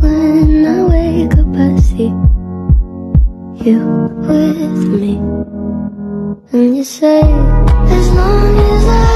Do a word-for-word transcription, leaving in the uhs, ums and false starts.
when I wake up I see you with me. And you say, as long as I